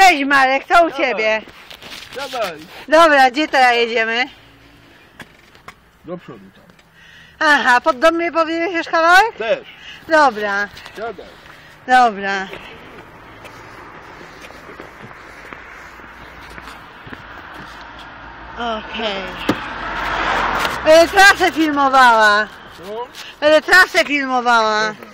Cześć Marek, co u ciebie? Siadaj. Dobra, gdzie teraz jedziemy? Do przodu tam. Aha, pod dom mnie powiedziesz kawałek? Też. Dobra, Siadaj. dobra. Okej. Będę trasę filmowała. Co? Będę trasę filmowała. Dobra.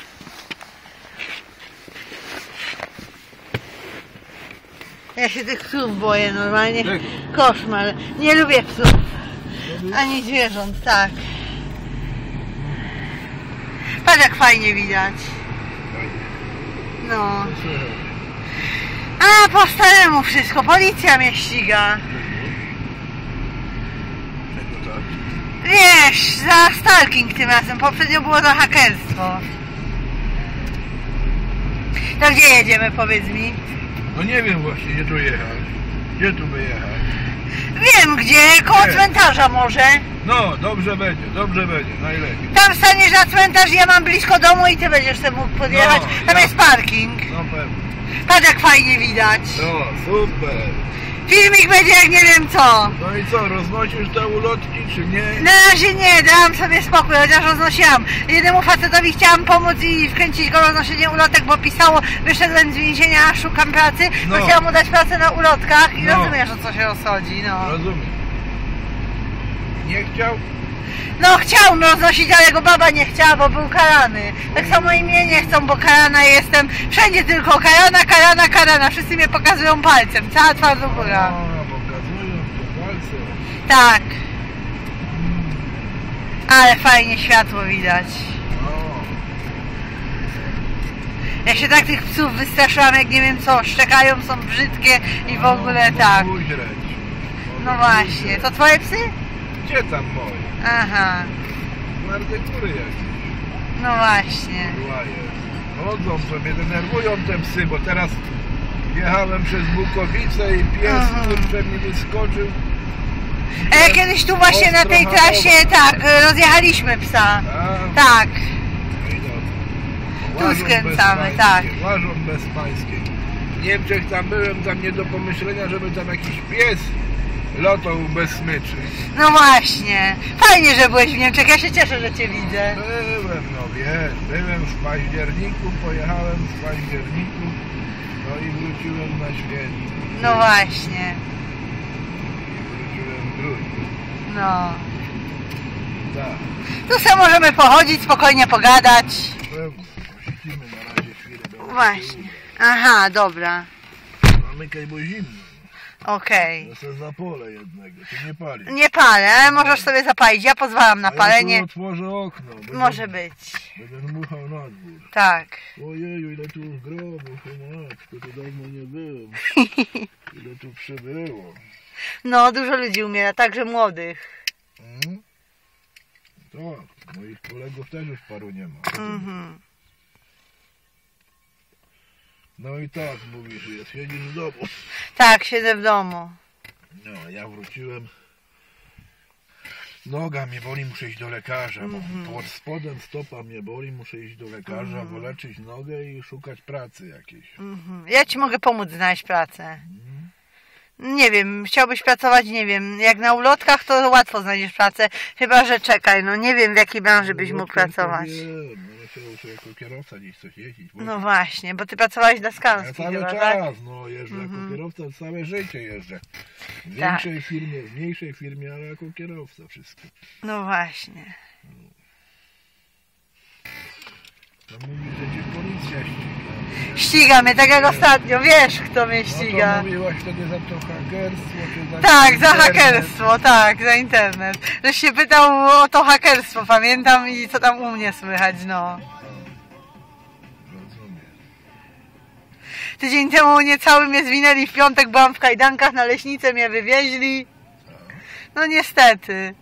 Ja się tych psów boję normalnie. Czego? Koszmar. Nie lubię psów. Ani zwierząt, tak. Patrz jak fajnie widać. No. A po staremu wszystko. Policja mnie ściga. Czego tak? Wiesz, za stalking tym razem. Poprzednio było za hakerstwo. To gdzie jedziemy, powiedz mi? No nie wiem właśnie, gdzie tu jechać. Gdzie tu by jechać? Wiem gdzie, koło Gdzie? cmentarza może. No, dobrze będzie, najlepiej. Tam staniesz na cmentarz, ja mam blisko domu i ty będziesz sobie mógł podjechać. No, Tam ja- jest parking. No pewnie. Patrz jak fajnie widać. No, super. Filmik będzie jak nie wiem co. No i co, roznosisz te ulotki, czy nie? Na razie nie, dałam sobie spokój, chociaż roznosiłam. Jednemu facetowi chciałam pomóc i wkręcić go roznoszenie ulotek, bo pisało, wyszedłem z więzienia, szukam pracy, No. to chciałam mu dać pracę na ulotkach i No. rozumiesz, o co się rozchodzi, no. Rozumiem. Nie chciał? No chciał roznosić, ale go baba nie chciała, bo był karany. Tak samo i mnie nie chcą, bo karana jestem. Wszędzie tylko karana, karana, karana. Wszyscy mnie pokazują palcem, cała twarz do góra. O, pokazują te palce. Tak. Ale fajnie światło widać. O, Ja się tak tych psów wystraszyłam, jak nie wiem co, szczekają, są brzydkie i w ogóle tak. Uźreć. No właśnie, to twoje psy? Gdzie tam moje? Aha, Twarde kury jakieś. no właśnie. Łaje. Chodzą sobie, denerwują te psy, bo teraz jechałem przez Bukowice i pies Aha. kurczę mi wyskoczył. A ja kiedyś tu właśnie na tej trasie, tak, rozjechaliśmy psa. A, Tak, no i dobrze. Tu Łażą skręcamy, bezpańskie, tak. Łażą bezpańskie. W Niemczech tam byłem, tam nie do pomyślenia, żeby tam jakiś pies lotał bez smyczy. no właśnie. Fajnie, że byłeś w Niemczech, ja się cieszę, że cię widzę. Byłem, no wiesz, byłem w październiku, pojechałem w październiku, no i wróciłem na święta. No właśnie, Wróciłem w grudniu. no. Tak, Tu sobie możemy pochodzić, spokojnie pogadać. pewno. Posiedzimy na razie chwilę. bo- Właśnie. Aha, dobra. Zamykaj, bo zimno. Okej. Ja se zapolę jednego, ty nie pali. Nie palę, ale możesz sobie zapalić. Ja pozwalam na A ja palenie. tu otworzę okno. Może być. Będę dmuchał na dwór. Tak. Ojeju, ile tu grobów, o matko, tu dawno nie byłem. Ile tu przybyło. No, dużo ludzi umiera, także młodych. Mm? Tak, moich kolegów też już paru nie ma. Mhm. No i tak mówisz, że siedzisz w domu. Tak, siedzę w domu. No, ja wróciłem. Noga mnie boli, muszę iść do lekarza, bo pod spodem stopa mnie boli, muszę iść do lekarza, wyleczyć nogę i szukać pracy jakiejś. Mhm. Ja ci mogę pomóc znaleźć pracę. Nie wiem, chciałbyś pracować, nie wiem, jak na ulotkach to łatwo znajdziesz pracę, chyba że czekaj, no nie wiem w jakiej branży byś mógł pracować. Nie, no chciałbym jako kierowca gdzieś coś jeździć. Bo No właśnie, bo ty pracowałeś dla ja Skanski cały chyba, czas, tak? no jeżdżę jako kierowca, całe życie jeżdżę. W Tak. większej firmie, w mniejszej firmie, ale jako kierowca wszystko. No właśnie. To mówi, że cię policja ściga. Ściga mnie, tak jak ostatnio, wiesz kto mnie No ściga. to mówiłaś wtedy za to hakerstwo, czy za Tak, za internet. hakerstwo, tak, za internet. Żeś się pytał o to hakerstwo, pamiętam i co tam u mnie słychać, no. Rozumiem. Tydzień temu niecały mnie zwinęli w piątek, byłam w kajdankach, na leśnicę mnie wywieźli. No niestety.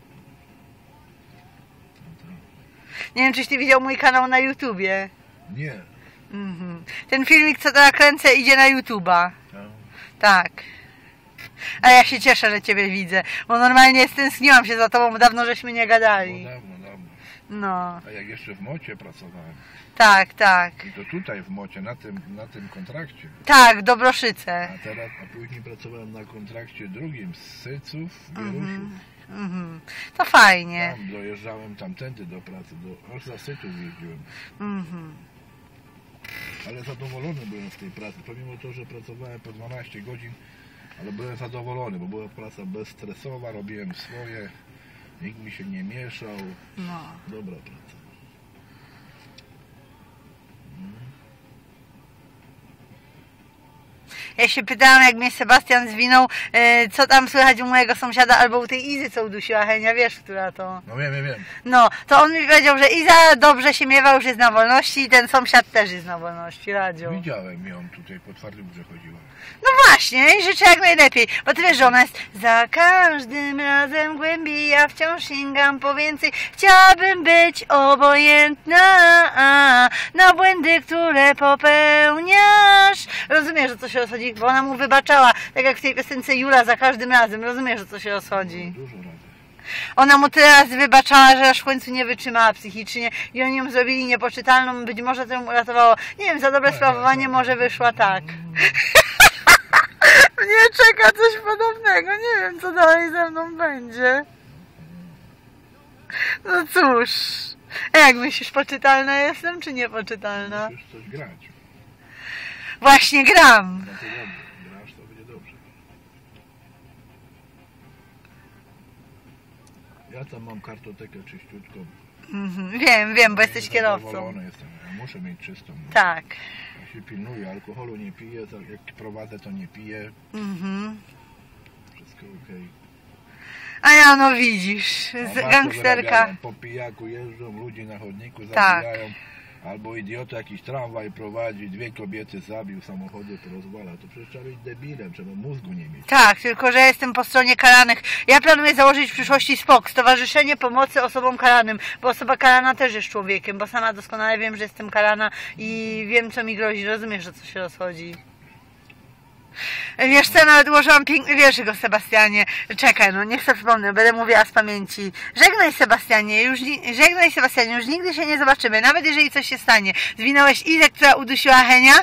Nie wiem, czyś ty widział mój kanał na YouTubie. Nie. Mhm. Ten filmik, co teraz kręcę, idzie na YouTuba. No. Tak. A ja się cieszę, że ciebie widzę, bo normalnie stęskniłam się za tobą, bo dawno żeśmy nie gadali. Dawno. No, A jak jeszcze w Mocie pracowałem, tak, tak. i to tutaj w Mocie, na tym kontrakcie. Tak, Dobroszyce. A później pracowałem na kontrakcie drugim z Syców w Wieruszu. Mhm. To fajnie. Tam dojeżdżałem tamtędy do pracy, aż za Syców jeździłem. Mhm. Ale zadowolony byłem z tej pracy, pomimo to, że pracowałem po 12 godzin, ale byłem zadowolony, bo była praca bezstresowa, robiłem swoje, nikt mi się nie mieszał. No. Dobra praca. Ja się pytałam, jak mnie Sebastian zwinął, co tam słychać u mojego sąsiada albo u tej Izy, co udusiła Henia, wiesz, która to... No wiem. No, to on mi powiedział, że Iza dobrze się miewa, już jest na wolności i ten sąsiad też jest na wolności, Radziu. Widziałem ją tutaj, po Twardym Górze chodziła. No właśnie, i życzę jak najlepiej, bo ty wiesz, że ona jest za każdym razem głębiej, ja wciąż sięgam po więcej, chciałabym być obojętna na błędy, które popełniasz. Rozumiesz, o co się rozchodzi, bo ona mu wybaczała, tak jak w tej piosence Jula, za każdym razem, rozumiesz, o co się rozchodzi. Dużo razy. Ona mu tyle razy wybaczała, że aż w końcu nie wytrzymała psychicznie i oni ją zrobili niepoczytalną, być może to ją uratowało, nie wiem, za dobre sprawowanie może wyszła tak. Mnie czeka coś podobnego, nie wiem, co dalej ze mną będzie. No cóż, a jak myślisz, poczytalna jestem, czy niepoczytalna? Musisz coś grać. Właśnie gram. No to dobrze, grasz, to będzie dobrze. Ja tam mam kartotekę czyściutką. Wiem, bo jesteś kierowcą. Zadowolony jestem, ja muszę mieć czystą. Tak. Ja się pilnuję, alkoholu nie piję, jak prowadzę to nie piję. Wszystko okej. A ja no widzisz, A bardzo gangsterka. wyrabiają, po pijaku jeżdżą, ludzi na chodniku Tak. zabijają. Albo idiota jakiś tramwaj prowadzi, 2 kobiety zabił, samochody porozwala. To przecież trzeba być debilem, trzeba mózgu nie mieć. Tak, tylko że ja jestem po stronie karanych. Ja planuję założyć w przyszłości SPOK, Stowarzyszenie Pomocy Osobom Karanym, bo osoba karana też jest człowiekiem, bo sama doskonale wiem, że jestem karana i wiem, co mi grozi. Rozumiesz, o co się rozchodzi. Wiesz co, nawet ułożyłam piękny wierszyk o Sebastianie. Czekaj, no niech sobie przypomnę, będę mówiła z pamięci. Żegnaj Sebastianie, już nigdy się nie zobaczymy, nawet jeżeli coś się stanie. Zwinąłeś Izę, która udusiła Henia,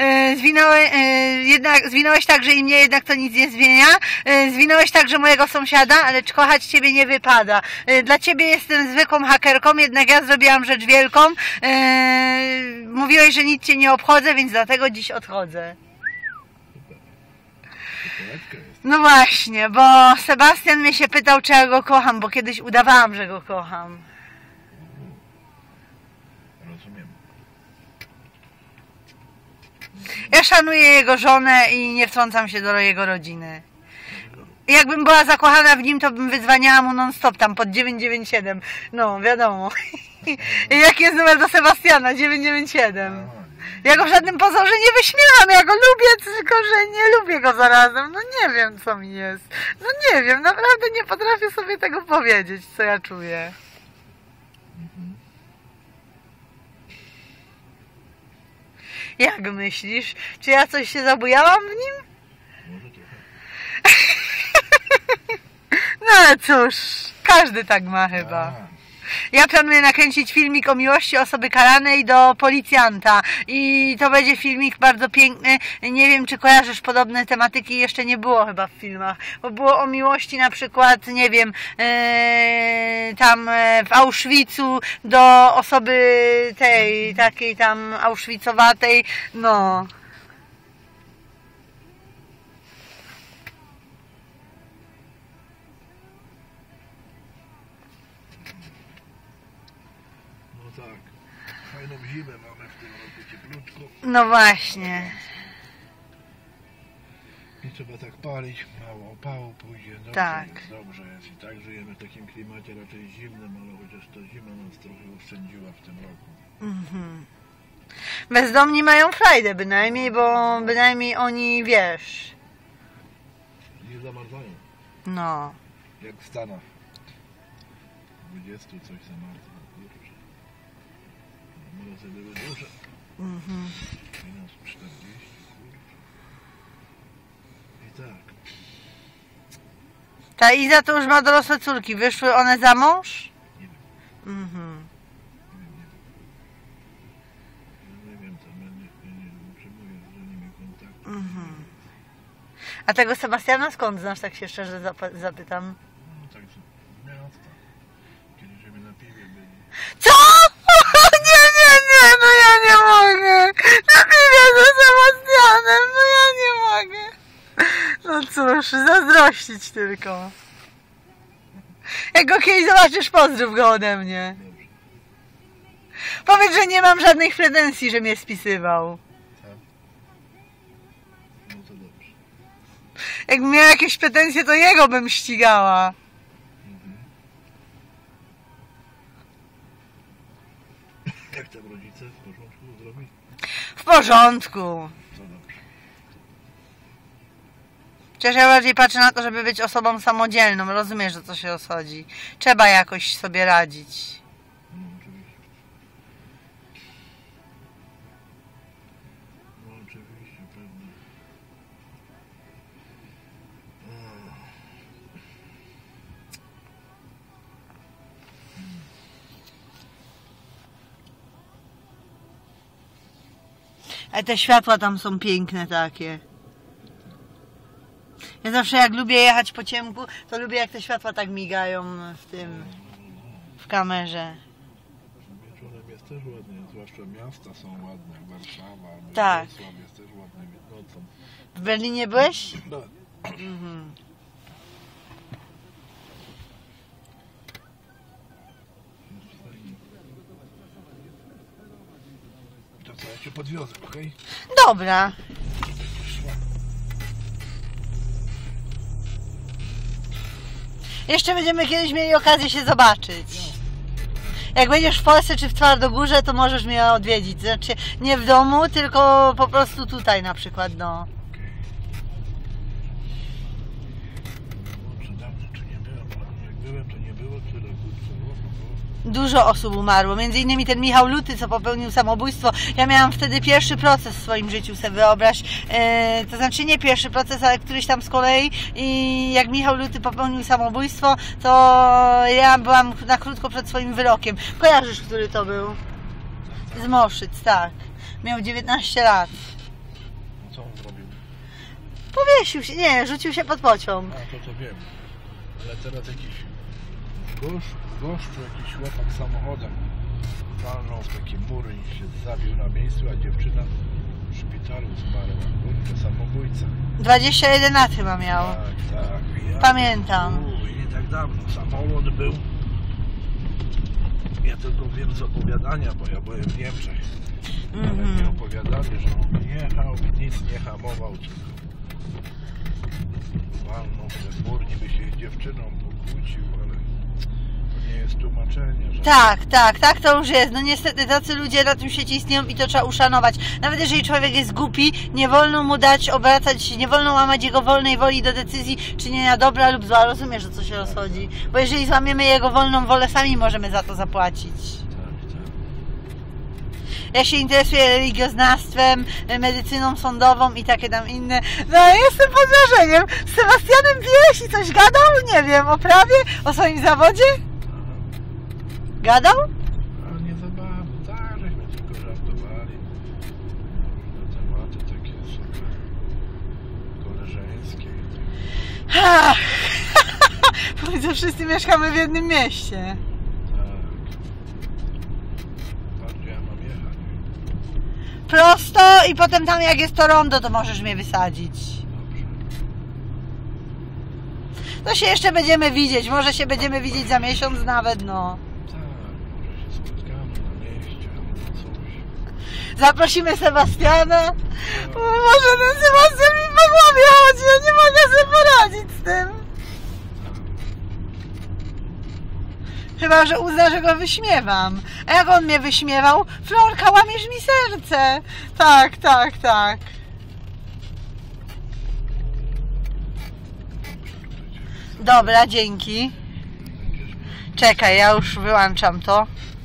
zwinąłeś także i mnie, jednak to nic nie zmienia. Zwinąłeś także mojego sąsiada, ale kochać ciebie nie wypada. Dla ciebie jestem zwykłą hakerką, jednak ja zrobiłam rzecz wielką. Mówiłeś, że nic cię nie obchodzę, więc dlatego dziś odchodzę. No właśnie, bo Sebastian mnie się pytał, czy ja go kocham, bo kiedyś udawałam, że go kocham. Rozumiem. Ja szanuję jego żonę i nie wtrącam się do jego rodziny. Jakbym była zakochana w nim, to bym wydzwaniała mu non-stop tam pod 997. No, wiadomo. Jaki jest numer do Sebastiana? 997. Ja go w żadnym pozorze nie wyśmiałam, ja go lubię, tylko że nie lubię go zarazem. No nie wiem, co mi jest. No nie wiem, naprawdę nie potrafię sobie tego powiedzieć, co ja czuję. Jak myślisz? Czy ja coś się zabujałam w nim? Może trochę. No ale cóż, każdy tak ma chyba. Ja planuję nakręcić filmik o miłości osoby karanej do policjanta i to będzie filmik bardzo piękny. Nie wiem, czy kojarzysz, podobne tematyki jeszcze nie było chyba w filmach, bo było o miłości na przykład, nie wiem, tam w Auschwitzu do osoby tej, takiej tam auschwitzowatej, no. Tak, fajną zimę mamy w tym roku, cieplutko. No właśnie. I trzeba tak palić, mało opału pójdzie, dobrze Tak. jest, dobrze jest. I tak żyjemy w takim klimacie raczej zimnym, ale chociaż ta zima nas trochę oszczędziła w tym roku. Bezdomni mają frajdę bynajmniej, bo bynajmniej oni, wiesz, Nie zamarzają, no. jak w Stanach. 20 coś zamarza, kurczę. Mrozy były duże. Minus 40, kurczę. I tak. Ta Iza to już ma dorosłe córki. Wyszły one za mąż? Nie wiem. A tego Sebastiana skąd znasz, tak się szczerze zapytam? No tak z miasta. Kiedyś żeby na piwie byli. Co? Nie, no ja nie mogę. Na piwie ze Sebastianem, no ja nie mogę. No cóż, zazdrościć tylko. Jak go kiedyś zobaczysz, pozdrów go ode mnie. Dobrze. Powiedz, że nie mam żadnych pretensji, że mnie spisywał. Tak? No to dobrze. Jakbym miała jakieś pretensje, to jego bym ścigała. Mhm. Jak tam rodzice? W porządku? Zdrowi? W porządku. To dobrze. Przecież ja bardziej patrzę na to, żeby być osobą samodzielną. Rozumiesz, o co się chodzi. Trzeba jakoś sobie radzić. No oczywiście. No oczywiście, pewnie. Ale te światła tam są piękne takie. Ja zawsze jak lubię jechać po ciemku, to lubię jak te światła tak migają w kamerze. Wieczorem jest też ładnie, zwłaszcza miasta są ładne, jak Warszawa, Tak. Wrocław jest też ładny nocą. W Berlinie byłeś? No. Mhm. To co, ja cię podwiozę, okej? Dobra. Jeszcze będziemy kiedyś mieli okazję się zobaczyć. Jak będziesz w Polsce czy w Twardogórze, to możesz mnie odwiedzić. Znaczy nie w domu, tylko po prostu tutaj na przykład, no. Czy dawno, czy nie byłem, ale jak byłem, to nie było tyle było. Dużo osób umarło, między innymi ten Michał Luty, co popełnił samobójstwo. Ja miałam wtedy pierwszy proces w swoim życiu, sobie wyobraź. To znaczy nie pierwszy proces, ale któryś tam z kolei. I jak Michał Luty popełnił samobójstwo, to ja byłam na krótko przed swoim wyrokiem. Kojarzysz, który to był? Z Moszyc, tak. Miał 19 lat. No co on zrobił? Powiesił się, nie, rzucił się pod pociąg. A, to wiem. Ale teraz jakiś gościu, jakiś chłopak samochodem walnął w takie mury i się zabił na miejscu, a dziewczyna w szpitalu zmarła. Kurczę, samobójca. 21 lat chyba miał. Tak, tak. Ja, Pamiętam. nie tak dawno. Samolot był. Ja tylko wiem z opowiadania, bo ja byłem w Niemczech. Ale mi opowiadali, że on jechał i nic nie hamował, tylko walnął w ten mur, niby się z dziewczyną pokłócił, ale to nie jest tłumaczenie, że... Tak to już jest. No niestety tacy ludzie na tym świecie istnieją i to trzeba uszanować. Nawet jeżeli człowiek jest głupi, nie wolno mu dać obracać, nie wolno łamać jego wolnej woli do decyzji czynienia dobra lub zła. Rozumiesz, o co się rozchodzi? Bo jeżeli złamiemy jego wolną wolę, sami możemy za to zapłacić. Ja się interesuję religioznawstwem, medycyną sądową i takie tam inne. No ja jestem pod wrażeniem. Z Sebastianem piłeś i coś gadał? Nie wiem, o prawie? O swoim zawodzie? Gadał? Ale nie za bardzo, tak, żeśmy tylko żartowali. Na tematy takie super koleżeńskie. Ach. Powiedz, że wszyscy mieszkamy w jednym mieście. Prosto i potem tam jak jest to rondo, to możesz mnie wysadzić. To się jeszcze będziemy widzieć, może się będziemy widzieć za miesiąc nawet, no. Tak, może się spotkamy na mieście albo coś. Zaprosimy Sebastiana. Może ten Sebastian mi po głowie chodzi, ja nie mogę sobie poradzić z tym. Chyba, że uzna, że go wyśmiewam. A jak on mnie wyśmiewał? Florka, łamiesz mi serce. Tak. Dobra, dzięki. Czekaj, ja już wyłączam to.